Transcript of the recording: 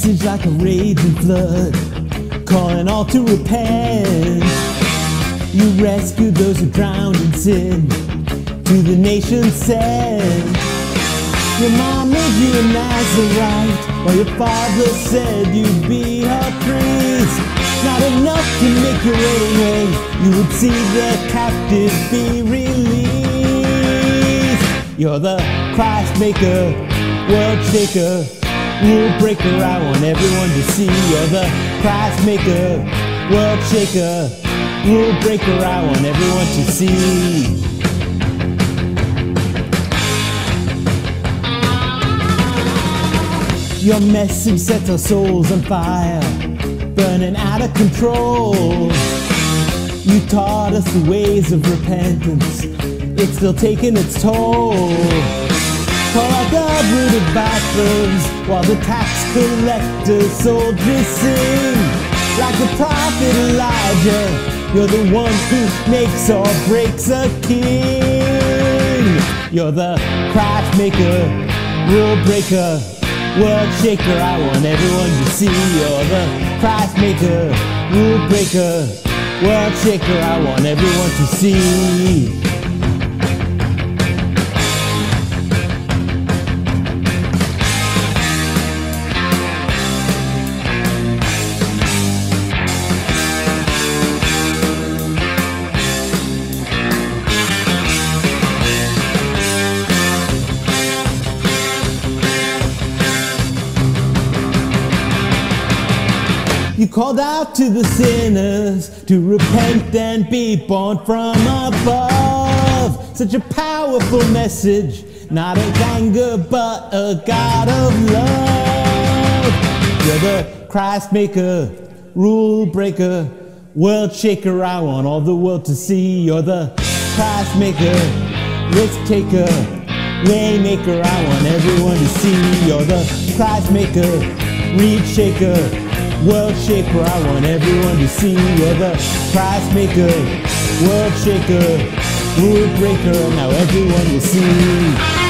message like a raging flood, calling all to repent. You rescued those who drowned in sin, to the nation sent. Your mom made you a Nazarite, while your father said you'd be her priest. Not enough to make your own way, you would see the captive be released. You're the Christmaker, world shaker, rule breaker, I want everyone to see. You're the Christmaker, world shaker, rule breaker, I want everyone to see. Your message sets our souls on fire, burning out of control. You taught us the ways of repentance, it's still taking its toll. Call out God rid of vipers, while the tax collector soldiers sing. Like the prophet Elijah, you're the one who makes or breaks a king. You're the Christmaker, rule breaker, world shaker, I want everyone to see. You're the Christmaker, rule breaker, world shaker, I want everyone to see. You called out to the sinners to repent and be born from above. Such a powerful message, not of anger but a God of love. You're the Christmaker, rule breaker, world shaker, I want all the world to see. You're the Christmaker, risk taker, way maker, I want everyone to see. You're the Christmaker, reed shaker, world shaker, I want everyone to see. You're the Christmaker, world shaker, rule breaker, now everyone will see.